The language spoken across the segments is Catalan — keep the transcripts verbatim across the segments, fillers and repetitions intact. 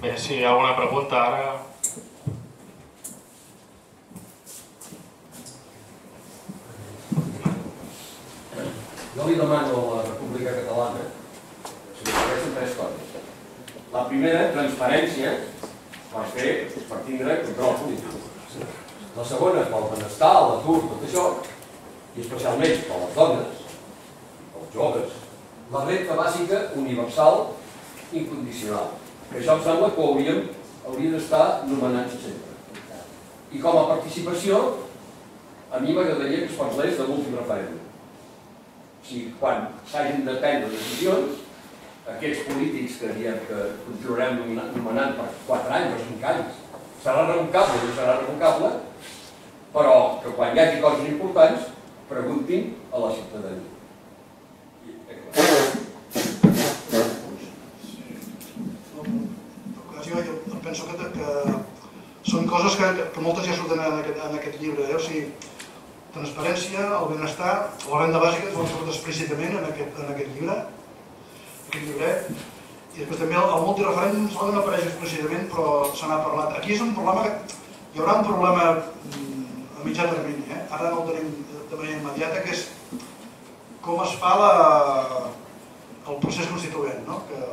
Bé, si hi ha alguna pregunta ara... Jo li demano a la República Catalana si li pareixen tres coses. La primera, transparència, per fer, per tindre control polític. La segona, pel benestar, l'atur, tot això, i especialment per les dones, els joves, la renda bàsica universal incondicional. Que això em sembla que ho hauríem, hauria d'estar nomenats sempre. I com a participació, a mi m'agradaria que es parlés de l'últim referèndum. O sigui, quan s'hagin de prendre decisions, aquests polítics que diem que continuarem nomenant per quatre anys o cinc anys, serà revocable o no serà revocable, però que quan hi hagi coses importants, preguntin a la ciutadania. Jo penso que són coses que moltes ja surten en aquest llibre. O sigui, transparència, el benestar, la renda bàsica, ho han sortit explícitament en aquest llibre, aquest llibret, i després també el multireferèndum no apareix explícitament, però se n'ha parlat. Aquí és un problema que hi haurà un problema a mitjà termini, ara no el tenim de manera immediata, que és com es fa el procés constituent.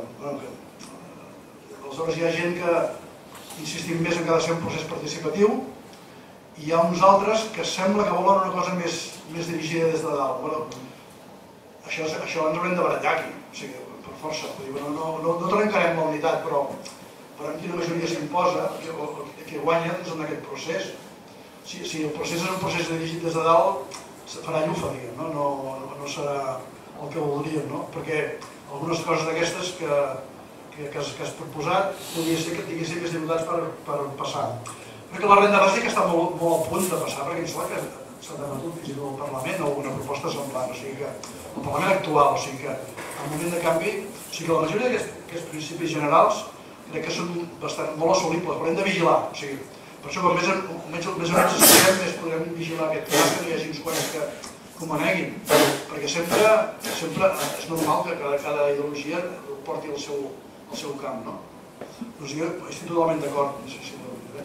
Aleshores hi ha gent que insistim més en que ha de ser un procés participatiu, i hi ha uns altres que sembla que volen una cosa més dirigida des de dalt. Això ens haurem de barallar aquí, per força. No trencarem la unitat, però veurem quina majoria s'imposa, que guanya en aquest procés. Si el procés és un procés dirigit des de dalt, farà llufa, diguem, no serà el que voldríem, perquè algunes coses d'aquestes que has proposat podria ser que tinguessin més diputats per passar. Crec que la renda bàsica està molt a punt de passar, perquè em sembla que s'ha debatut fins i tot al Parlament alguna proposta semblant, o sigui que el Parlament actual, o sigui que en moment de canvi, o sigui que la majoria d'aquests principis generals crec que són molt assolibles, però hem de vigilar, o sigui, per això quan més o menys estiguem, més podrem vigilar aquest cas, que no hi hagi uns quants que ho maneguin, perquè sempre és normal que cada ideologia porti el seu camp, no? Doncs jo estic totalment d'acord, no sé si ho veus.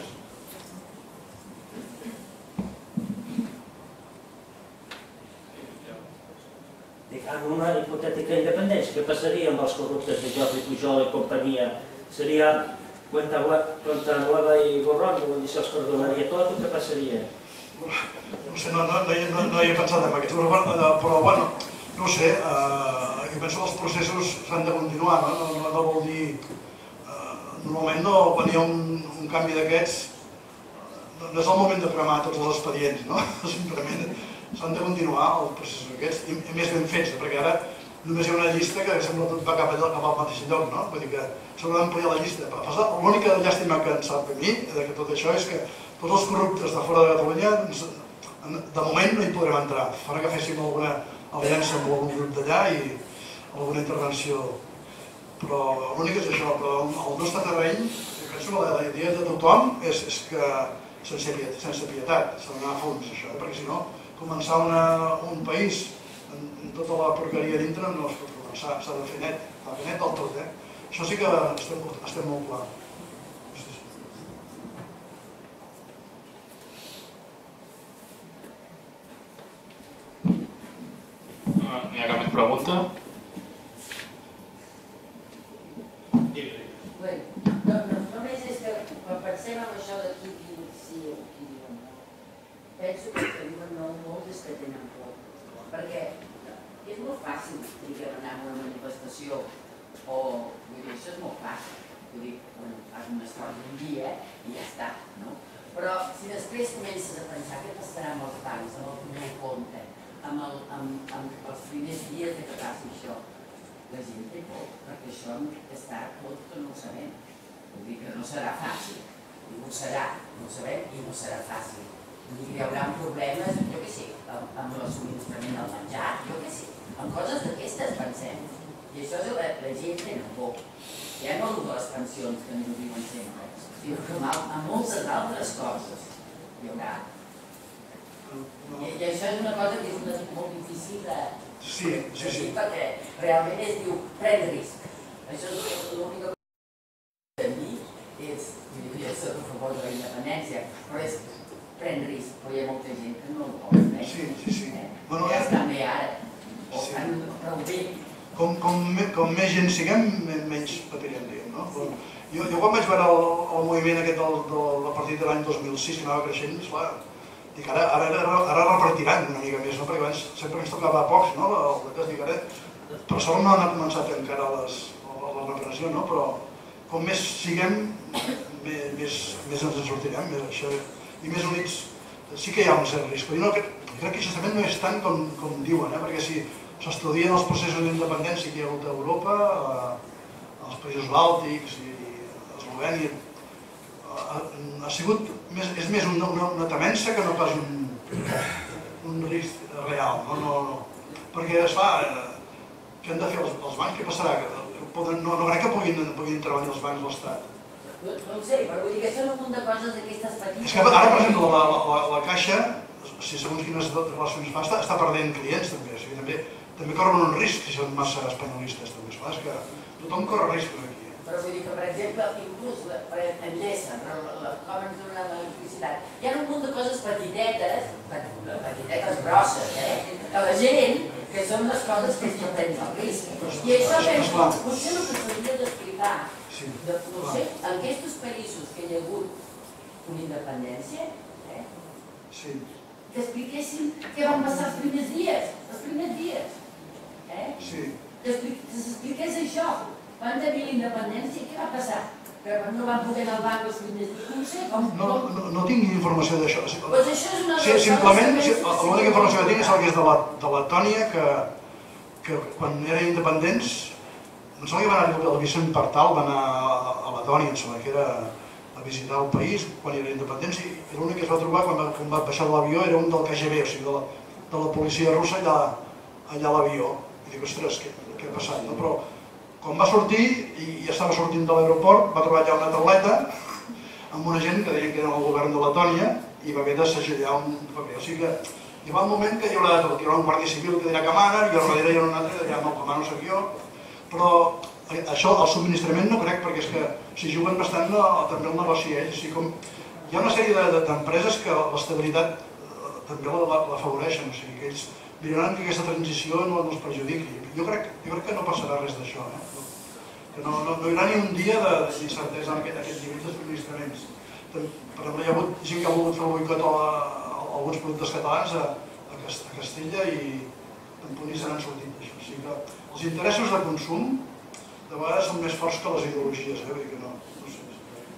En una hipotètica independència, què passaria amb els corruptes de Jordi Pujol i companyia? Seria cuenta nueva i borrón, vull dir, se'ls perdonaria tot o què passaria? No sé, no hi he pensat en aquest, però bueno, no ho sé, jo penso que els processos s'han de continuar, no vol dir... Normalment quan hi ha un canvi d'aquests no és el moment de cremar tots els expedients, no? Simplement s'han de continuar els processos aquests, i més ben fets, perquè ara només hi ha una llista que sembla que tot va cap al mateix lloc, no? Vull dir que s'haurà d'ampliar la llista. L'única llàstima que em sap a mi de tot això és que tots els corruptes de fora de Catalunya, de moment no hi podrem entrar. Farà que féssim alguna aliança amb algun grup d'allà i alguna intervenció. Però l'únic és això, però el nostre terreny, penso que la idea de tothom és que sense pietat, s'ha d'anar a fons això, perquè si no, començar un país amb tota la porqueria dintre no es pot començar, s'ha de fer net, s'ha de fer net del tot, eh? Això sí que estem molt clar. No hi ha cap més pregunta? Només és que quan pensem en això de qui diu sí o qui diu no, penso que els que diuen no molts és que tenen por, perquè és molt fàcil dir anar a una manifestació o, vull dir, això és molt fàcil, vull dir, fas un esforç un dia i ja està, no? Però si després comences a pensar què passarà amb els bancs, amb el primer compte, amb els primers dies de que passi això, la gent té por, perquè això està tot que no ho sabem. Vull dir que no serà fàcil, no ho serà, no ho sabem i no serà fàcil. Hi haurà problemes, jo què sé, amb el subministrament del menjar, jo què sé, amb coses d'aquestes pensem. I això és la gent que no por. Ja no de les pensions que ens ho diuen sempre, sinó que amb moltes altres coses hi haurà. I això és una cosa que és molt difícil de... Sí, sí, sí. Perquè realment es diu pren risc. Això és l'única cosa que a mi és, vull dir, jo soc a favor de la independència, però és pren risc, però hi ha molta gent que no ho vol fer. Sí, sí, sí. Ja estan bé ara, o estan prou bé. Com més gent siguem, menys patirem, diguem, no? Jo quan vaig veure el moviment aquest del partit de l'any dos mil sis, que anava creixent, esclar, dic, ara repartiran una mica més, perquè abans sempre ens tocava a pocs, no? Dic, ara, per sort no han començat encara la repressió, no? Però com més siguem, més ens en sortirem, i més units sí que hi ha un cert risc. Però jo crec que justament no és tant com diuen, perquè si s'estudien els processos d'independència que hi ha hagut a Europa, als països bàltics i a Eslovènia, ha sigut, és més una temença que no pas un risc real, perquè, esclar, què han de fer els bancs? Què passarà? No crec que puguin intervenir els bancs de l'Estat. No ho sé, però vull dir que són un munt de coses d'aquestes petites... És que ara, per exemple, la Caixa, si segons quines relacions fa, està perdent clients també, també corren un risc si són massa espanyolistes, també, és que tothom corre riscos aquí. Però vull dir que, per exemple, inclús Endesa, com ens donen l'electricitat, hi ha un munt de coses petitetes, petitetes grosses, que la gent, que són les coses que s'hi prenen el risc. I això penso, potser el que s'hauria d'explicar, no sé, en aquests països que hi ha hagut una independència, que expliquessin què van passar els primers dies, els primers dies. Que s'expliqués això. Van tenir la independència i què va passar? Que no van poder anar al banc els primers dies. No sé, com... No tinc informació d'això. Doncs això és una cosa... Simplement, l'única informació que tinc és el que és de Letònia, que quan eren independents, em sembla que va anar el Vicent Partal, va anar a Letònia, em sembla que era a visitar el país quan era independents, i l'únic que es va trobar quan va baixar de l'avió era un del K G B, o sigui, de la policia russa allà a l'avió. I dic, ostres, què ha passat? Però quan va sortir, i estava sortint de l'aeroport, va trobar allà una tauleta amb una gent que deien que era el govern de Letònia i va haver de segellar un paper. O sigui que hi va un moment que hi haurà de tot, hi haurà un guàrdia civil que dirà que mana, i al darrere hi haurà un altre que dirà no, que mano soc jo. Però això, el subministrament no crec, perquè és que s'hi juguen bastant també el negoci ells. Hi ha una sèrie d'empreses que l'estabilitat també l'afavoreixen, o sigui que ells miraran que aquesta transició no els perjudiqui. Jo crec que no passarà res d'això, que no hi haurà ni un dia d'incertesa en aquests nivells de subministraments. Per exemple, hi ha hagut gent que ha volgut fer el boicot a alguns productes catalans a Castella i tampoc ni se n'han sortit d'això. O sigui que els interessos de consum de vegades són més forts que les ideologies, eh? Vull dir que no, no sé.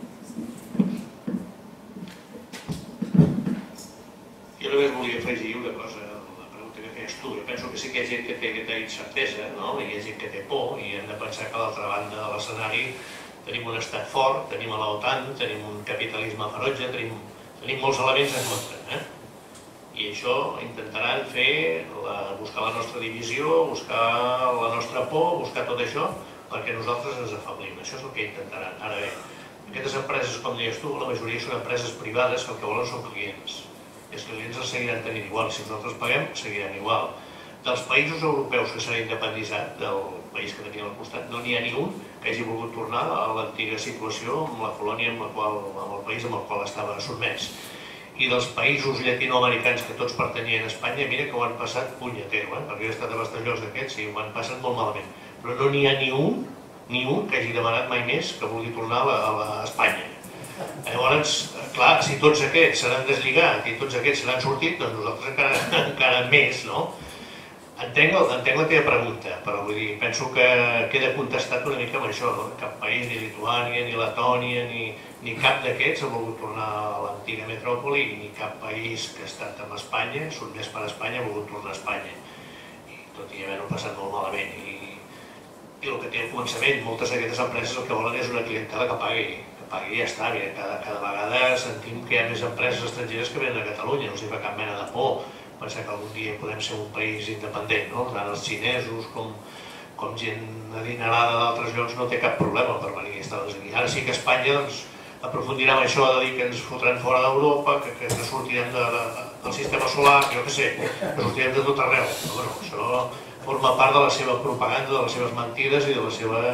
Jo només volia afegir una cosa a la pregunta que feies tu. Jo penso que sí que hi ha gent que té aquesta incertesa, no? I hi ha gent que té por, i hem de pensar que a l'altra banda de l'escenari tenim un estat fort, tenim a l'OTAN, tenim un capitalisme ferotge, tenim molts elements en contra, eh? I això intentaran fer, buscar la nostra divisió, buscar la nostra por, buscar tot això, perquè nosaltres ens afablim. Això és el que intentaran. Ara bé, aquestes empreses, com deies tu, la majoria són empreses privades que el que volen són clients. I els clients els seguiran tenint igual. Si nosaltres paguem, seguiran igual. Dels països europeus que s'han independitzat, del país que teníem al costat, no n'hi ha ni un que hagi volgut tornar a l'antiga situació amb la colònia, amb el país amb el qual estava sotmès. I dels països llatinoamericans que tots pertanyien a Espanya, mira que ho han passat punyetero, perquè jo he estat a Bastellós d'aquests i ho han passat molt malament. Però no n'hi ha ni un, ni un que hagi demanat mai més que vulgui tornar a Espanya. Llavors, clar, si tots aquests s'han deslligat i tots aquests s'han sortit, doncs nosaltres encara més, no? Entenc la teva pregunta, però vull dir, penso que queda contestat una mica amb això, no? Cap país, ni Lituània, ni Letònia, ni cap d'aquests ha volgut tornar a l'antiga metròpoli, ni cap país que ha estat amb Espanya, sotmès per Espanya, ha volgut tornar a Espanya. I tot i haver-ho passat molt malament. I el que té al començament, moltes d'aquestes empreses el que volen és una clientela que pagui, que pagui i ja està. Cada vegada sentim que hi ha més empreses estrangeres que venen a Catalunya, no els fa cap mena de por pensar que algun dia podem ser un país independent, no? Tant els xinesos com gent adinerada d'altres llocs no té cap problema per venir a estar aquí. Ara sí que Espanya aprofundirà en això de dir que ens fotran fora d'Europa, que sortirem del sistema solar, jo què sé, que sortirem de tot arreu. Però això forma part de la seva propaganda, de les seves mentides i de la seva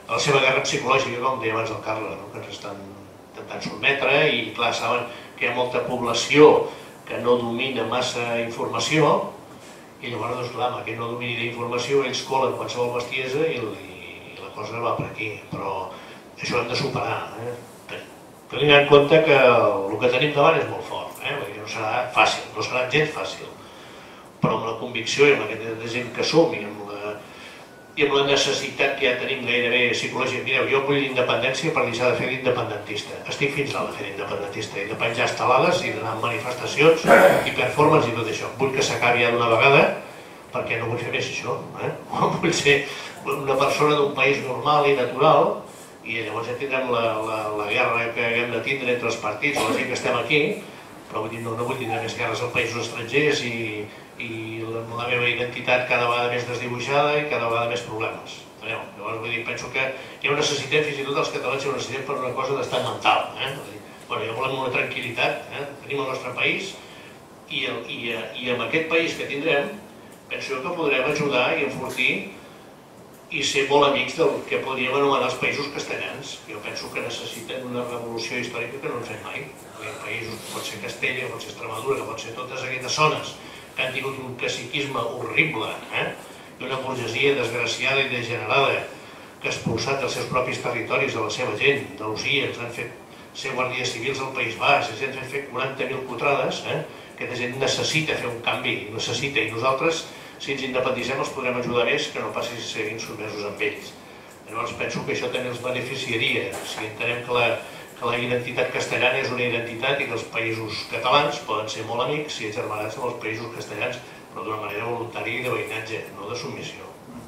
a la seva guerra psicològica, com deia abans el Carles, no? Que ens estan intentant sotmetre i, clar, saben que hi ha molta població que no domina massa informació i llavors, doncs, clar, amb aquest no domini d'informació ells colen qualsevol bestiesa i, i la cosa va per aquí, però això ho hem de superar, eh? Tenint en compte que el que tenim davant és molt fort, eh? No serà fàcil, no serà gens fàcil, però amb la convicció i amb aquesta gent que som i amb la, i amb la necessitat que ja tenim gairebé psicològica. Mireu, jo vull l'independència per deixar de fer d'independentista. Estic fins a la fer d'independentista i de penjar estelades i d'anar a manifestacions i performance i tot això. Vull que s'acabi ja d'una vegada perquè no vull fer més això, eh? Vull ser una persona d'un país normal i natural i llavors ja tindrem la, la, la guerra que haguem de tindre entre els partits o la gent que estem aquí, però vull dir, no, no vull tindre més guerres als països estrangers i, i la, la meva identitat cada vegada més desdibuixada i cada vegada més problemes. Enteneu? Llavors, vull dir, penso que ja ho necessitem, fins i tot els catalans ja ho necessitem per una cosa d'estat mental. Eh? Dir, bueno, ja volem una tranquil·litat, eh? Tenim el nostre país i, el, i, i amb aquest país que tindrem penso que podrem ajudar i enfortir i ser molt amics del que podríem anomenar els països castellans. Jo penso que necessiten una revolució històrica que no han fet mai. Hi ha països, pot ser Castella, pot ser Extremadura, que pot ser totes aquestes zones que han tingut un caciquisme horrible, eh? I una burgesia desgraciada i degenerada que ha expulsat dels seus propis territoris de la seva gent, d'Andalusia, ens han fet ser guàrdies civils al País Basc, ens han fet quaranta mil putrades, eh? Aquesta gent necessita fer un canvi, necessita, i nosaltres, si ens independitzem, els podrem ajudar més que no passi seguint sotmesos amb ells. Llavors penso que això també els beneficiaria, si entenem que la, que la identitat castellana és una identitat i que els països catalans poden ser molt amics si agermanats amb els països castellans, però d'una manera voluntària i de veïnatge, no de submissió.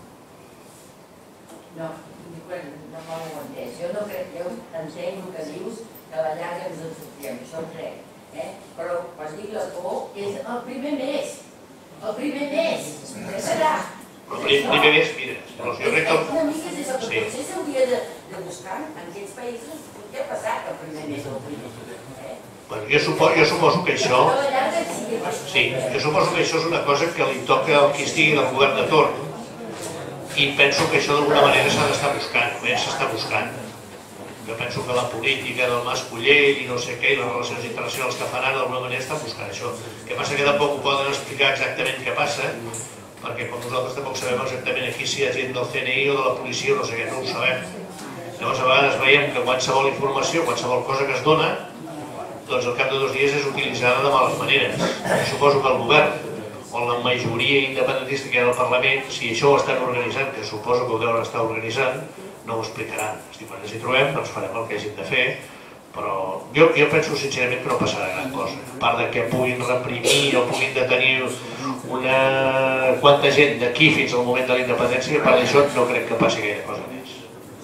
No, no m'ho ho entès. Jo no crec, jo entenc el que dius, que a la llarga ens en sortirem, això ho crec. Eh? Però, per dir, la por és el primer mes. El primer mes, què serà? El primer mes, mira, jo crec que... Una mica és el que potser s'hauria de buscar en aquests països què ha passat el primer mes o el primer mes. Bueno, jo suposo que això... Sí, jo suposo que això és una cosa que li toca al qui estigui del govern de torn i penso que això d'alguna manera s'ha d'estar buscant, bé s'està buscant. Jo penso que la política del Mas Collell i no sé què, i les relacions internacionals que faran d'alguna manera estan buscant això. El que passa que tampoc ho poden explicar exactament què passa, perquè com nosaltres tampoc sabem exactament aquí si hi ha gent del C N I o de la policia o no sé què, no ho sabem. Llavors a vegades veiem que qualsevol informació, qualsevol cosa que es dona, doncs al cap de dos dies és utilitzada de males maneres. I suposo que el govern o la majoria independentista que hi ha al Parlament, si això ho estan organitzant, que suposo que ho deuen estar organitzant, no ho explicaran. Quan ens hi trobem, doncs farem el que hagin de fer, però jo, jo penso sincerament que no passarà gran cosa. A part de que puguin reprimir o puguin detenir una quanta gent d'aquí fins al moment de la independència, a part d'això no crec que passi gaire cosa més.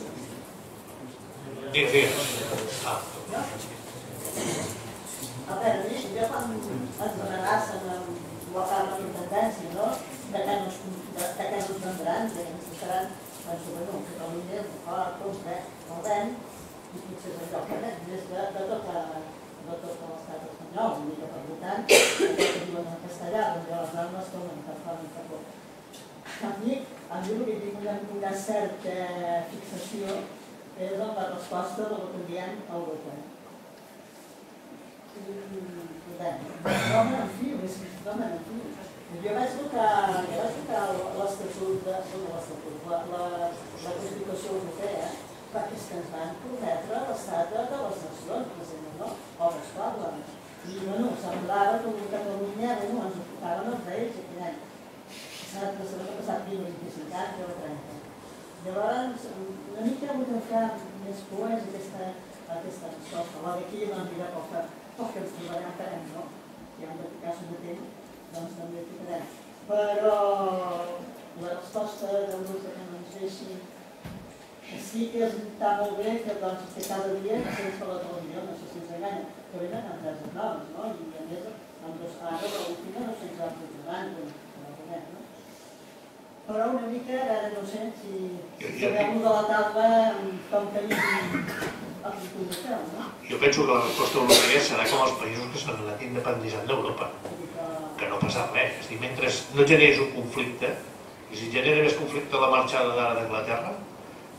Digues, digues. Ah. A veure, jo quan ens amenacen amb la part de la independència, no? De que ens ho prendran, de que ens deixaran. Penso que no, Catalunya és un fort, un res, el ven, i potser és allò que ven, des de tot l'estat espanyol, una mica per votant, que diuen en castellà, doncs jo les normes com en català en català. A mi, a mi el que tinc una certa fixació és en la resposta de lo que diem a Europa. Totalment en fi, és que totalment en fi. Jo vaig votar l'Estatut, la Constitució Europea, perquè és que ens van prometre l'estat de les nacions, no? Obres parlen. I bueno, semblava que a Catalunya ens ocupaven els reis aquell any. S'ha passat vint-i-cinc anys o trenta. Llavors, una mica vull agafar més poes aquesta resposta. La d'aquí, doncs, dirà pel que ens trobarem, farem, no? Si hem de ficar sobre temps, doncs també ficarem. Però la resposta d'Europa que no ens deixi sí que està molt bé que doncs que cada dia no sé per la televisió, no sé si ens enganya, que venen empreses noves, no? I a més, doncs ara l'última no sé si va funcionant, no? Però una mica, ara no sé si sabem de la taula com tenim el futur de feu, no? Jo penso que la resposta europea serà com els països que s'han anat independitzant d'Europa, que no passa res. És a dir, mentre no generis un conflicte, i si genera més conflicte la marxada d'ara d'Anglaterra,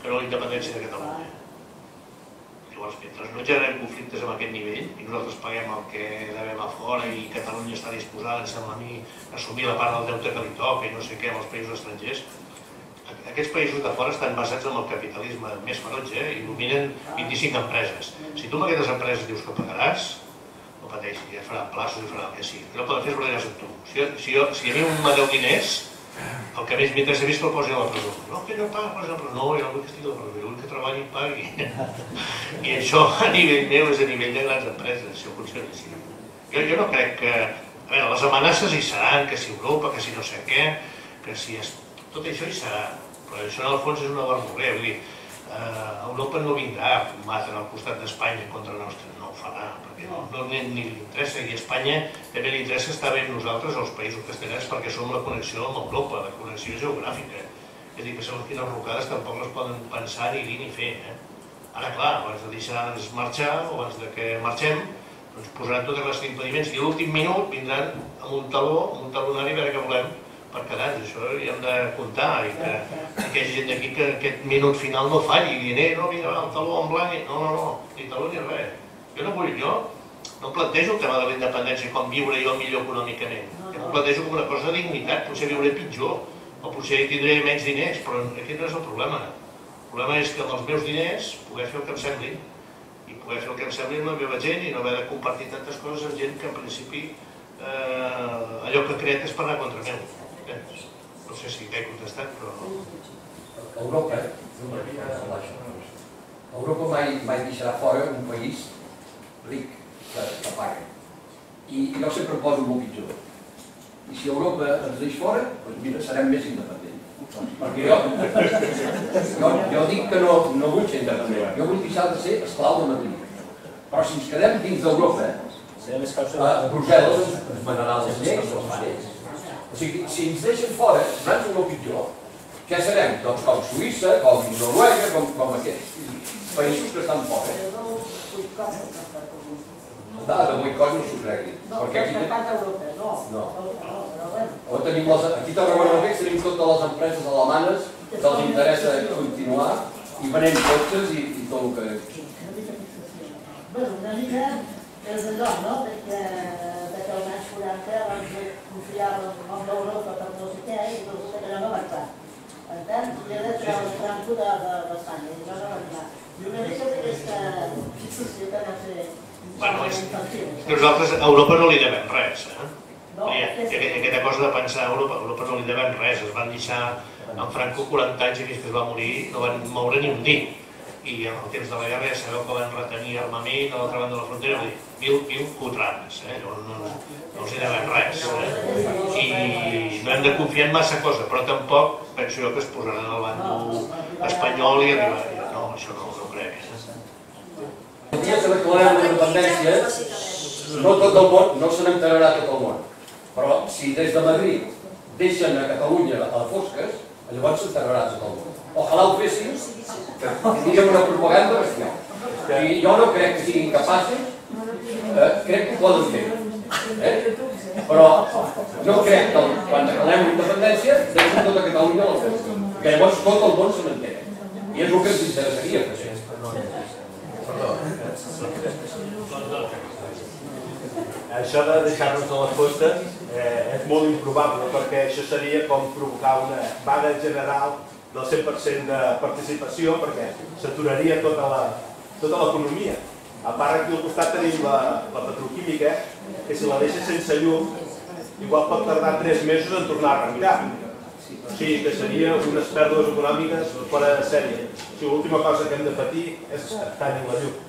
que no la independència de Catalunya. Llavors, mentre no generem conflictes amb aquest nivell i nosaltres paguem el que devem a fora i Catalunya està disposada, em sembla a mi, a assumir la part del deute que li toca i no sé què amb els països estrangers, aquests països de fora estan basats en el capitalisme més ferotge i dominen vint-i-cinc empreses. Si tu amb aquestes empreses dius que pagaràs, no pateixis, ja faran plaços i faran el que sigui. El que no poden fer és barallar-se amb tu. Si, si, jo, si a mi un m'adeu diners, el que més m'interessa és que el posin a la presó. No, que no paga, posa a la presó. No, jo no vull que estigui a la presó, jo vull que treballi i pagui. I això a nivell meu és a nivell de grans empreses, si ho funciona així. Jo, jo no crec que... A veure, les amenaces hi seran, que si Europa, que si no sé què, que si... Es... Tot això hi serà. Però això en el fons és una barboler. Vull dir, eh, Europa no vindrà a combatre al costat d'Espanya contra nostre. No ho farà, perquè no, no, ni, ni li interessa. I a Espanya també li interessa estar bé amb nosaltres, els països castellans, perquè som la connexió amb Europa, la connexió geogràfica. És a dir, que segons quines rocades tampoc les poden pensar ni dir ni fer. Eh? Ara, clar, abans de deixar-nos marxar, o abans de que marxem, doncs posaran totes les impediments i a l'últim minut vindran amb un taló, amb un talonari, a veure què volem per quedar-nos. Això hi hem de comptar i que, que hi hagi gent d'aquí que aquest minut final no falli i dir, eh, no, vinga, el taló en blanc, no, no, no, ni taló ni res. Jo no vull, jo no em plantejo el tema de la independència com viure jo millor econòmicament. Jo em plantejo com una cosa de dignitat, potser viuré pitjor, o potser tindré menys diners, però aquest no és el problema. El problema és que amb els meus diners poder fer el que em sembli, i poder fer el que em sembli amb la meva gent i no haver de compartir tantes coses amb gent que en principi eh, allò que crec és per anar contra meu. No sé si t'he contestat, però... Europa, Europa mai, mai deixarà fora un país ric que, que paga. I jo sempre poso el pitjor. I si Europa ens deix fora, doncs mira, serem més independents. Perquè jo, jo, jo dic que no, no vull ser independent, jo vull deixar de ser esclau de Madrid. Però si ens quedem dins d'Europa, a Brussel·les ens manarà les lleis, els pares. O sigui, si ens deixen fora, ens és el pitjor. Què serem? Doncs com Suïssa, com Noruega, com, com aquests països que estan fora. De boicot no s'ho cregui. No, però és cap d'Europa, no. No. Tenim les, aquí a Tarragona tenim totes les empreses alemanes que els interessa continuar i venem cotxes i, i tot el que... Bé, una mica és allò, no? Que als anys quaranta abans confiava en el nom d'Europa per no sé què i resulta que allò no va entrar. Entens? I era treure el Franco d'Espanya i això no va entrar. I una mica d'aquesta fixació que va fer... Bueno, és que nosaltres a Europa no li devem res, eh? Aquesta cosa de pensar a Europa, a Europa no li devem res, es van deixar en Franco quaranta anys i fins que es va morir no van moure ni un dit. I en el temps de la guerra ja sabeu que van retenir armament a l'altra banda de la frontera, vull dir, mil, mil cutrades, eh? no, no, no els hi devem res. Eh? I no hem de confiar en massa cosa, però tampoc penso jo que es posaran al bàndol espanyol i arribar. No, això no ho crec. El dia que declarem la independència, no tot el món, no se n'enterarà tot el món, però si des de Madrid deixen a Catalunya a fosques, llavors s'enterarà tot el món. Ojalà ho fessin, que tindríem una propaganda bestial. I jo no crec que siguin capaços, eh, crec que ho poden fer. Eh? Però no crec que quan declarem la independència deixen tota Catalunya a la fosca. Perquè llavors tot el món se n'entera. I és el que ens interessaria fer. Això de deixar-nos a les fosques eh, és molt improbable perquè això seria com provocar una vaga general del cent per cent de participació perquè s'aturaria tota l'economia. A part aquí al costat tenim la, la petroquímica que si la deixa sense llum igual pot tardar tres mesos en tornar a arrencar. O sigui que seria unes pèrdues econòmiques fora de sèrie. O sigui, l'última cosa que hem de patir és que tallin la llum.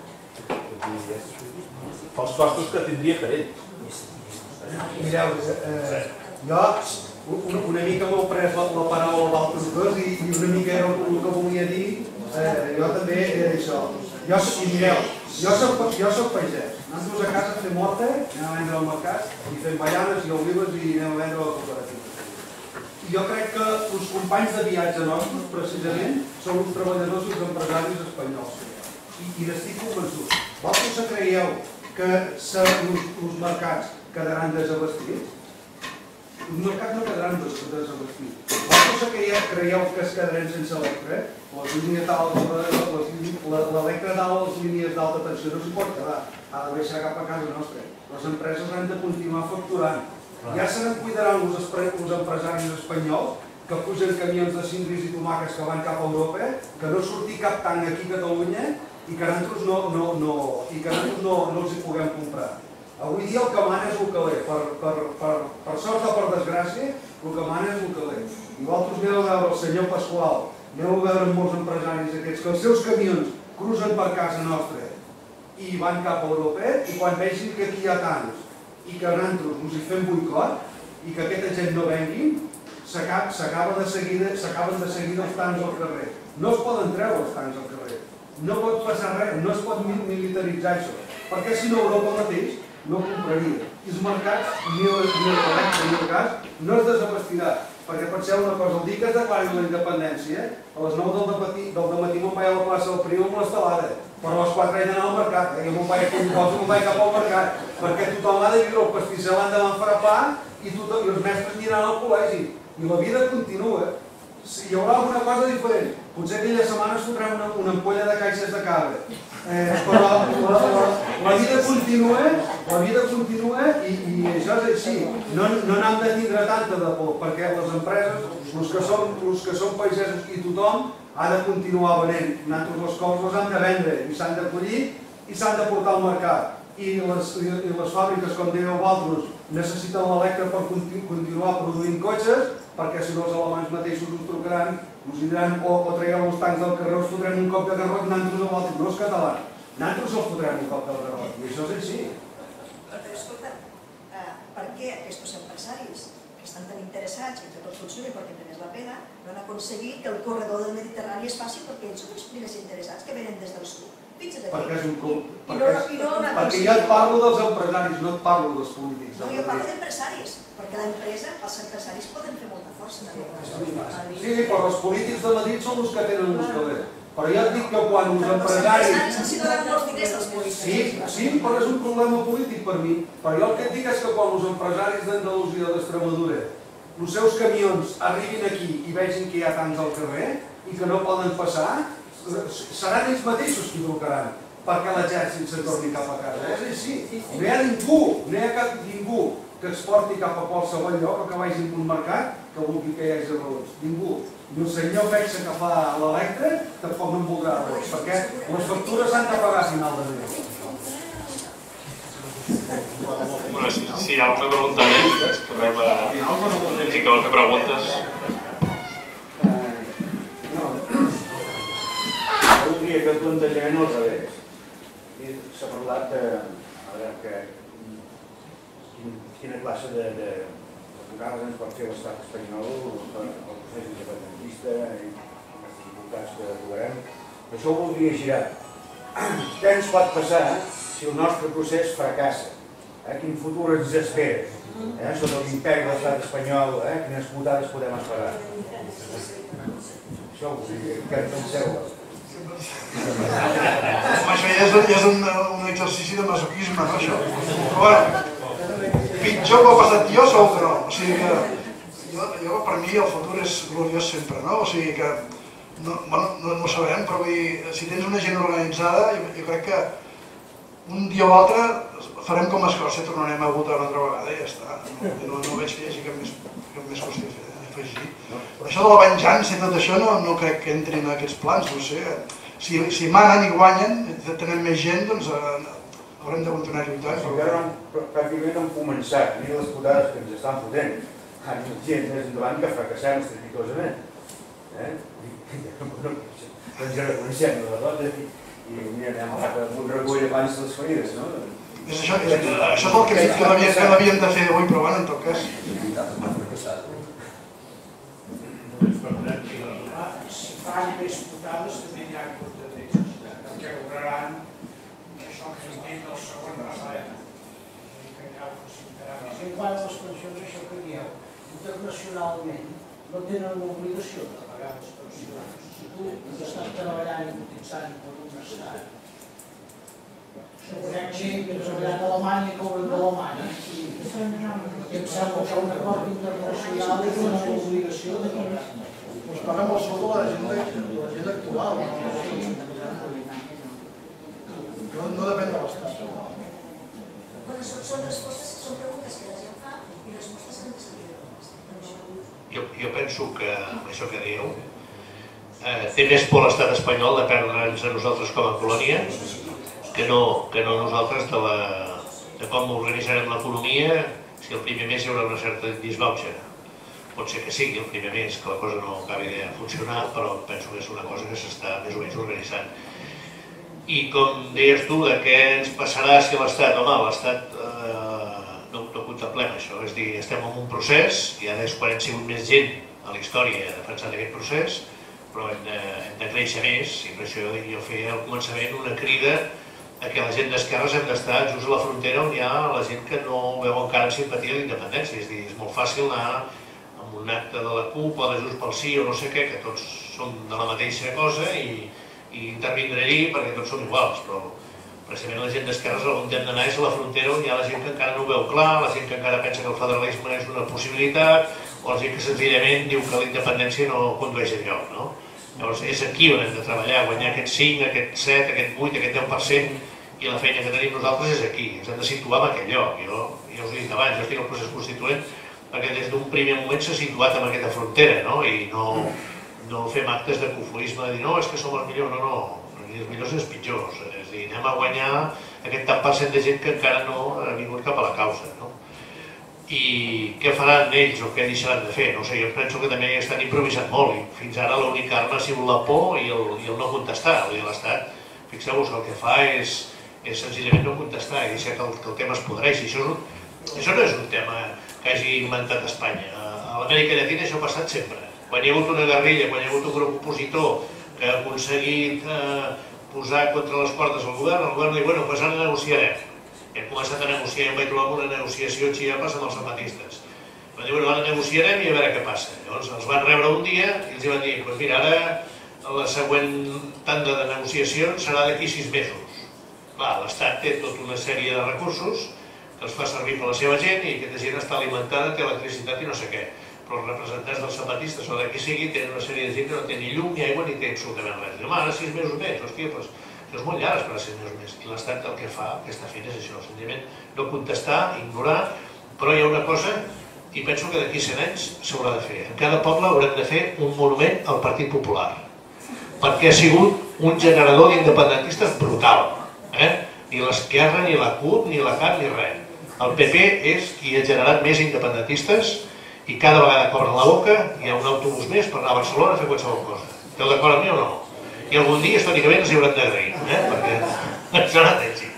Pels costos que tindria per ell. Mireu, eh, jo una, una mica m'ho he pres la, la paraula amb altres dos i, i una mica era el que volia dir, eh, jo també era això. Jo, i mireu, jo soc, jo soc pagès, anem a casa a fer morta, anem a vendre al mercat i fem ballanes i olives i anem a vendre a la cooperativa. I jo crec que els companys de viatge nostres, precisament, són uns treballadors i uns empresaris espanyols. I, i n'estic convençut. Vosaltres se creieu que els mercats quedaran desabastits? els mercats no quedaran desabastits. Vosaltres creieu que es quedaran sense electre? L'electre dalt a les línies d'alta tensió no s'hi pot quedar, ha de baixar cap a casa nostra. Les empreses han de continuar facturant. Ja se n'en cuidaran els empresaris espanyols que pugen camions de cindris i tomàquets que van cap a Europa, que no surti cap tanc aquí a Catalunya i que nosaltres no, no, no, i que nosaltres no, no els hi puguem comprar. Avui dia el que mana és el caler. Per, per, per, per sort o per desgràcia, el que mana és el caler. I vosaltres aneu a veure el senyor Pasqual, aneu a veure molts empresaris aquests, que els seus camions cruzen per casa nostra i van cap a Europa, i quan vegin que aquí hi ha tancs i que nosaltres us hi fem boicot i que aquesta gent no vengui, s'acaben de seguida els tancs al carrer. No es poden treure els tancs al carrer. No pot passar res, no es pot militaritzar això. Perquè si no Europa mateix no compraria. I els mercats, ni l'electe ni el gas, no es desabastirà. Perquè penseu una cosa, el dia que es declari la independència, a les nou del dematí me'n vaig a la plaça del Priu amb l'estelada. Però a les quatre he d'anar al mercat, i me'n vaig cap al mercat. Perquè tothom ha de viure el pastisser, l'han de m'enfarapar i els mestres aniran al col·legi. I la vida continua. Hi haurà alguna cosa diferent. Potser aquella setmana es fotrà una ampolla de caixes de cabra. Però la vida continua, la vida continua i això és així. No n'hem de tindre tanta de por, perquè les empreses, els que són pagesos i tothom, ha de continuar venent. Nosaltres les coses les hem de vendre i s'han de collir i s'han de portar al mercat. I les fàbriques, com dèieu vosaltres, necessiten l'electre per continuar produint cotxes, perquè si no els alemanys mateixos us trucaran, us diran o tragueu els tancs del carrer, us fotrem un cop de garrot, nosaltres a vosaltres, no els catalans, nosaltres els fotrem un cop de garrot, i això és així. Però escolta, per què aquests empresaris que estan tan interessats en que tot funcioni perquè més la pena, no han aconseguit que el corredor del Mediterrani es faci perquè ells són els primers interessats que venen des del sud? Perquè és un club. Perquè ja et parlo dels empresaris, no et parlo dels polítics. No, jo parlo d'empresaris, perquè l'empresa, els empresaris poden fer molta força. Sí, però els polítics de Madrid són els que tenen els calés. Però ja et dic que quan els empresaris... Els empresaris els donen molts diners als polítics. Sí, però és un problema polític per mi. Però jo el que et dic és que quan els empresaris d'Andalusia o d'Extremadura els seus camions arribin aquí i vegin que hi ha tancs al carrer i que no poden passar, seran ells mateixos qui trucaran perquè l'exèrcit se'n torni cap a casa. És així. No hi ha ningú, no hi ha cap ningú que exporti cap a qualsevol lloc o que vagi a un mercat que vulgui que hi hagi raons. Ningú. I el senyor Pexa que fa l'electre tampoc no en voldrà raons, perquè les factures s'han de pagar a final de mes. Si hi ha alguna pregunta més, que veiem a... Si cal fer preguntes... Voldria que el plantejament al revés. S'ha parlat de quina classe de tocades ens pot fer l'estat espanyol per al procés independentista i les dificultats que trobarem. Això ho voldria girar. Què ens pot passar si el nostre procés fracassa? Quin futur ens espera sota l'imperi de l'estat espanyol? Quines putades podem esperar? Això ho voldria. Què en penseu? Això ja és un exercici de masoquisme, no, això? Però bueno, pitjor que ho ha passat jo segur que no. O sigui que jo, per mi, el futur és gloriós sempre, no? O sigui que, no ho sabrem, però si tens una gent organitzada, jo crec que un dia o altre farem com a Escòcia, tornarem a votar una altra vegada i ja està. No veig que hi hagi cap més qüestió a afegir. Però això de la venjança i tot això no crec que entrin en aquests plans, no sé. Si manen i guanyen, tenen més gent, doncs haurem de continuar lluitant. Encara pràcticament hem començat, mira les putades que ens estan fotent. Hi ha gent més endavant que fracassem estrepitosament. Doncs ja reconeixem la derrota i anem amb un recull abans de les ferides, no? Això és el que dic que l'havíem de fer avui, però bueno, en tot cas. Si fan més putades també hi ha contradiccions, perquè lograran això que es diu del segon resat. En quant a les pensions, això que dieu, internacionalment no tenen l'obligació de pagar les pensions. Si tu estàs treballant i cotitzant per un estat, segurament gent que ha treballat a Alemanya cobren d'Alemanya. I em sembla que un acord internacional és una obligació de tots. Doncs paguem el sou de la gent, la gent actual. No, no depèn de l'Estat. Bueno, són, són respostes, són preguntes que la gent fa i respostes que han de saber. Jo, jo penso que, això que dieu, eh, té més por l'estat espanyol de perdre'ns a nosaltres com a colònia que no, que no nosaltres de, la, de com organitzarem l'economia si el primer mes hi haurà una certa disbauxa. Pot ser que sigui el primer mes, que la cosa no acabi de funcionar, però penso que és una cosa que s'està més o menys organitzant. I com deies tu, de què ens passarà si l'Estat, home, l'Estat eh, no, no contemplem això, és a dir, estem en un procés, i ara és quan hem sigut més gent a la història defensant aquest procés, però hem de, hem de créixer més, i per això jo feia al començament una crida a que la gent d'esquerres hem d'estar just a la frontera on hi ha la gent que no veu encara en simpatia la independència, és a dir, és molt fàcil anar amb un acte de la CUP o de Junts pel Sí o no sé què, que tots som de la mateixa cosa i, i intervindre allí perquè tots som iguals, però precisament la gent d'esquerres on hem d'anar és a la frontera on hi ha la gent que encara no ho veu clar, la gent que encara pensa que el federalisme és una possibilitat o la gent que senzillament diu que la independència no condueix enlloc, no? Llavors és aquí on hem de treballar, guanyar aquest cinc, aquest set, aquest vuit, aquest deu per cent i la feina que tenim nosaltres és aquí, ens hem de situar en aquell lloc. Jo ja us he dit abans, jo estic al procés constituent perquè des d'un primer moment s'ha situat en aquesta frontera, no? I no, no fem actes de cofoisme de dir no, és que som els millors, no, no, ni els millors ni els pitjors, és a dir, anem a guanyar aquest tant per cent de gent que encara no ha vingut cap a la causa, no? I què faran ells o què deixaran de fer? No sé, jo penso que també estan improvisant molt i fins ara l'única arma ha sigut la por i el, i el no contestar. Vull dir, l'Estat, fixeu-vos que el que fa és, és senzillament no contestar i deixar que el, que el tema es podreixi. Això, és un, això no és un tema que hagi inventat Espanya. A l'Amèrica Llatina això ha passat sempre. Quan hi ha hagut una guerrilla, quan hi ha hagut un grup opositor que ha aconseguit eh, posar contra les portes el govern, el govern diu, bueno, doncs ara negociarem. Hem començat a negociar, em vaig trobar amb una negociació a Chiapas amb els zapatistes. Van dir, bueno, ara negociarem i a veure què passa. Llavors els van rebre un dia i els van dir, doncs mira, ara la següent tanda de negociacions serà d'aquí sis mesos. Clar, l'Estat té tota una sèrie de recursos que els fa servir per la seva gent i aquesta gent està alimentada, té electricitat i no sé què. Però els representants dels zapatistes o de qui sigui tenen una sèrie de gent que no té ni llum ni aigua ni té absolutament res. Diu, ara sis mesos més, hòstia, doncs això és molt llarg esperar sis mesos més. I l'Estat el que fa, el que està fent és això, senzillament no contestar, ignorar, però hi ha una cosa i penso que d'aquí cent anys s'haurà de fer. En cada poble haurem de fer un monument al Partit Popular, perquè ha sigut un generador d'independentistes brutal. Eh? Ni l'esquerra, ni la CUP, ni la CAP, ni res. El P P és qui ha generat més independentistes i cada vegada que obren la boca hi ha un autobús més per anar a Barcelona a fer qualsevol cosa. Esteu d'acord amb mi o no? I algun dia, històricament, els hi haurem d'agrair, eh? Perquè això no té èxit.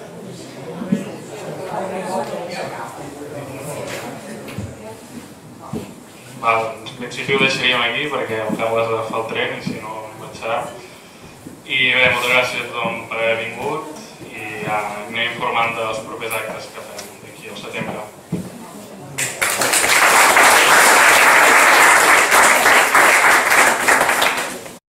En principi ho deixaríem aquí perquè em fem les d'agafar el tren i si no marxarà. I bé, moltes gràcies a tothom per haver vingut i ja anem informant dels propers actes que fem d'aquí al setembre.